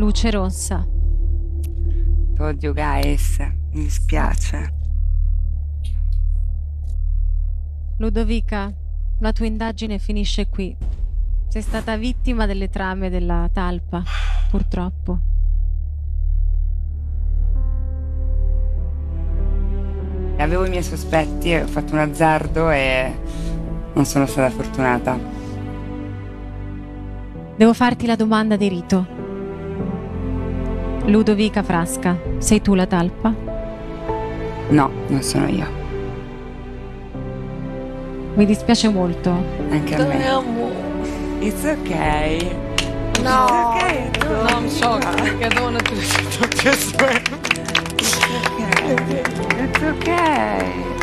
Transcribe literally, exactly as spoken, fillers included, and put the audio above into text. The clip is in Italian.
luce rossa. Oddio, guys, mi dispiace. Ludovica, la tua indagine finisce qui. Sei stata vittima delle trame della talpa, purtroppo. Avevo i miei sospetti, ho fatto un azzardo e non sono stata fortunata. Devo farti la domanda di rito. Ludovica Frasca, sei tu la talpa? No, non sono io. Mi dispiace molto. Anche a me. It's okay. No, It's okay. no, I'm shocked. I don't want to talk this way. It's okay. It's okay.